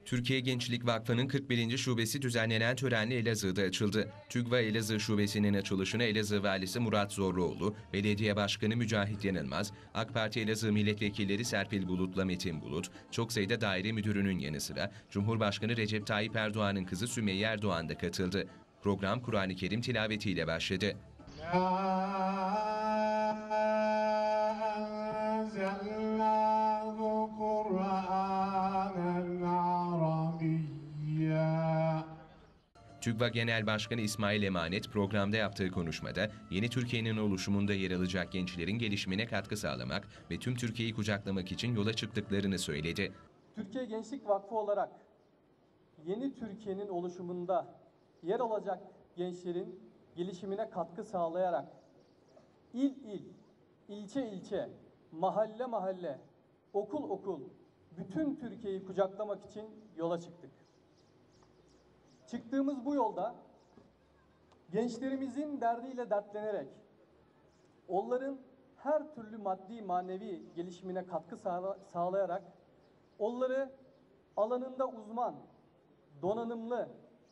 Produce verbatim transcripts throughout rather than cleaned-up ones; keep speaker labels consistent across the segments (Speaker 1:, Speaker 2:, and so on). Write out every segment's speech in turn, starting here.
Speaker 1: Türkiye Gençlik Vakfı'nın kırk birinci şubesi düzenlenen törenle Elazığ'da açıldı. TÜGVA Elazığ Şubesi'nin açılışına Elazığ Valisi Murat Zorluoğlu, Belediye Başkanı Mücahit Yanılmaz, AK Parti Elazığ Milletvekilleri Serpil Bulut'la Metin Bulut, çok sayıda daire müdürünün yanı sıra Cumhurbaşkanı Recep Tayyip Erdoğan'ın kızı Sümeyye Erdoğan da katıldı. Program Kur'an-ı Kerim tilavetiyle başladı. TÜGVA Genel Başkanı İsmail Emanet programda yaptığı konuşmada yeni Türkiye'nin oluşumunda yer alacak gençlerin gelişimine katkı sağlamak ve tüm Türkiye'yi kucaklamak için yola çıktıklarını söyledi.
Speaker 2: Türkiye Gençlik Vakfı olarak yeni Türkiye'nin oluşumunda yer alacak gençlerin gelişimine katkı sağlayarak il il, ilçe ilçe, mahalle mahalle, okul okul bütün Türkiye'yi kucaklamak için yola çıktık. Çıktığımız bu yolda gençlerimizin derdiyle dertlenerek onların her türlü maddi manevi gelişimine katkı sağla sağlayarak onları alanında uzman, donanımlı,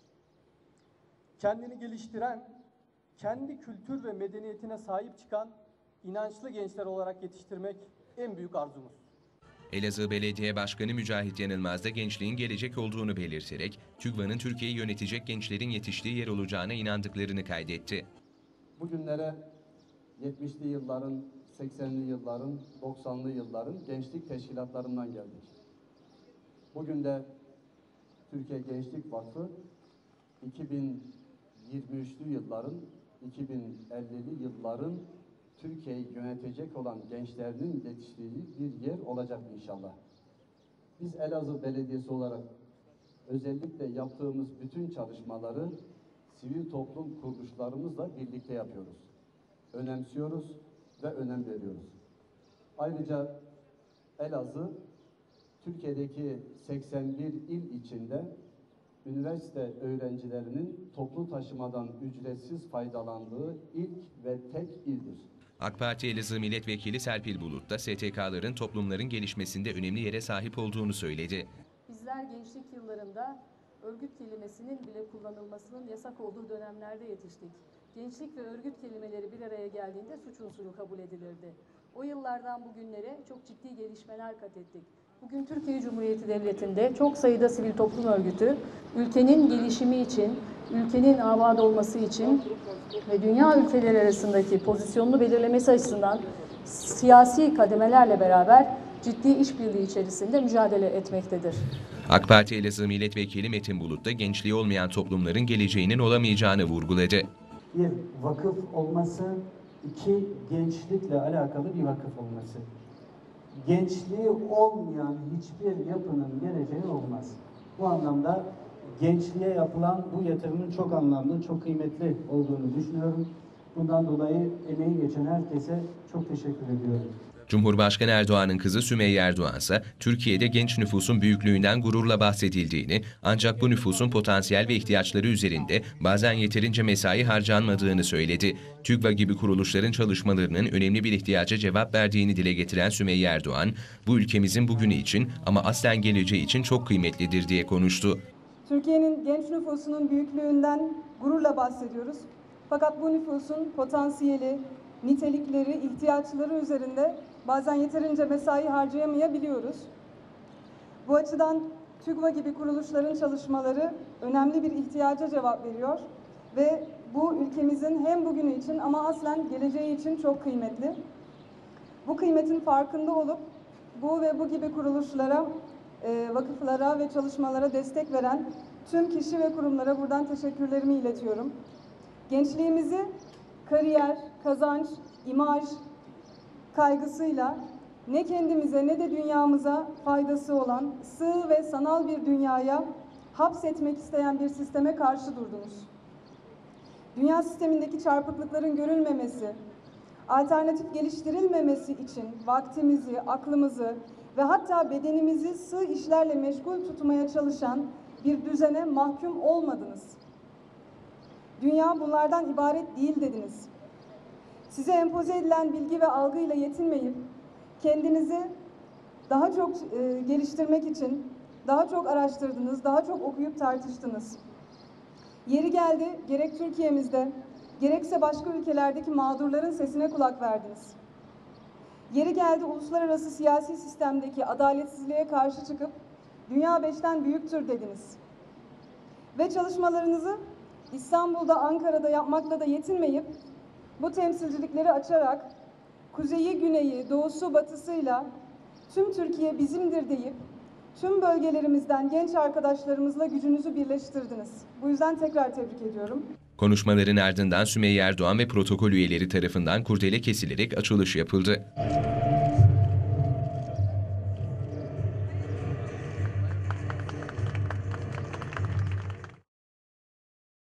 Speaker 2: kendini geliştiren, kendi kültür ve medeniyetine sahip çıkan inançlı gençler olarak yetiştirmek en büyük arzumuz.
Speaker 1: Elazığ Belediye Başkanı Mücahit Yanılmaz da gençliğin gelecek olduğunu belirterek, TÜGVA'nın Türkiye'yi yönetecek gençlerin yetiştiği yer olacağına inandıklarını kaydetti.
Speaker 3: Bugünlere yetmişli yılların, seksenli yılların, doksanlı yılların gençlik teşkilatlarından geldik. Bugün de Türkiye Gençlik Vakfı iki bin yirmi üçlü yılların, iki bin ellili yılların Türkiye'yi yönetecek olan gençlerin yetiştiği bir yer olacak inşallah. Biz Elazığ Belediyesi olarak özellikle yaptığımız bütün çalışmaları sivil toplum kuruluşlarımızla birlikte yapıyoruz. Önemsiyoruz ve önem veriyoruz. Ayrıca Elazığ, Türkiye'deki seksen bir il içinde üniversite öğrencilerinin toplu taşımadan ücretsiz faydalandığı ilk ve tek ildir.
Speaker 1: AK Parti Elazığ Milletvekili Serpil Bulut da S T K'ların toplumların gelişmesinde önemli yere sahip olduğunu söyledi.
Speaker 4: Bizler gençlik yıllarında örgüt kelimesinin bile kullanılmasının yasak olduğu dönemlerde yetiştik. Gençlik ve örgüt kelimeleri bir araya geldiğinde suç unsuru kabul edilirdi. O yıllardan bugünlere çok ciddi gelişmeler kat ettik. Bugün Türkiye Cumhuriyeti Devleti'nde çok sayıda sivil toplum örgütü ülkenin gelişimi için, ülkenin abad olması için ve dünya ülkeleri arasındaki pozisyonunu belirlemesi açısından siyasi kademelerle beraber ciddi işbirliği içerisinde mücadele etmektedir.
Speaker 1: AK Parti Elazığ Milletvekili Metin Bulut da gençliği olmayan toplumların geleceğinin olamayacağını vurguladı.
Speaker 5: Bir vakıf olması, iki gençlikle alakalı bir vakıf olması. Gençliği olmayan hiçbir yapının geleceği olmaz. Bu anlamda gençliğe yapılan bu yatırımın çok anlamlı, çok kıymetli olduğunu düşünüyorum. Bundan dolayı emeği geçen herkese çok teşekkür ediyorum.
Speaker 1: Cumhurbaşkanı Erdoğan'ın kızı Sümeyye Erdoğan ise Türkiye'de genç nüfusun büyüklüğünden gururla bahsedildiğini, ancak bu nüfusun potansiyel ve ihtiyaçları üzerinde bazen yeterince mesai harcanmadığını söyledi. TÜGVA gibi kuruluşların çalışmalarının önemli bir ihtiyaca cevap verdiğini dile getiren Sümeyye Erdoğan, bu ülkemizin bugünü için ama aslen geleceği için çok kıymetlidir diye konuştu.
Speaker 6: Türkiye'nin genç nüfusunun büyüklüğünden gururla bahsediyoruz. Fakat bu nüfusun potansiyeli, nitelikleri, ihtiyaçları üzerinde bazen yeterince mesai harcayamayabiliyoruz. Bu açıdan TÜGVA gibi kuruluşların çalışmaları önemli bir ihtiyaca cevap veriyor ve bu ülkemizin hem bugünü için ama aslen geleceği için çok kıymetli. Bu kıymetin farkında olup bu ve bu gibi kuruluşlara, vakıflara ve çalışmalara destek veren tüm kişi ve kurumlara buradan teşekkürlerimi iletiyorum. Gençliğimizi kariyer, kazanç, imaj kaygısıyla ne kendimize ne de dünyamıza faydası olan sığ ve sanal bir dünyaya hapsetmek isteyen bir sisteme karşı durdunuz. Dünya sistemindeki çarpıklıkların görülmemesi, alternatif geliştirilmemesi için vaktimizi, aklımızı ve hatta bedenimizi sığ işlerle meşgul tutmaya çalışan bir düzene mahkum olmadınız. Dünya bunlardan ibaret değil dediniz. Size empoze edilen bilgi ve algıyla yetinmeyip kendinizi daha çok e, geliştirmek için daha çok araştırdınız, daha çok okuyup tartıştınız. Yeri geldi, gerek Türkiye'mizde, gerekse başka ülkelerdeki mağdurların sesine kulak verdiniz. Yeri geldi, uluslararası siyasi sistemdeki adaletsizliğe karşı çıkıp dünya beşten büyüktür dediniz. Ve çalışmalarınızı İstanbul'da, Ankara'da yapmakla da yetinmeyip bu temsilcilikleri açarak kuzeyi, güneyi, doğusu, batısıyla tüm Türkiye bizimdir deyip tüm bölgelerimizden genç arkadaşlarımızla gücünüzü birleştirdiniz. Bu yüzden tekrar tebrik ediyorum.
Speaker 1: Konuşmaların ardından Sümeyye Erdoğan ve protokol üyeleri tarafından kurdele kesilerek açılış yapıldı.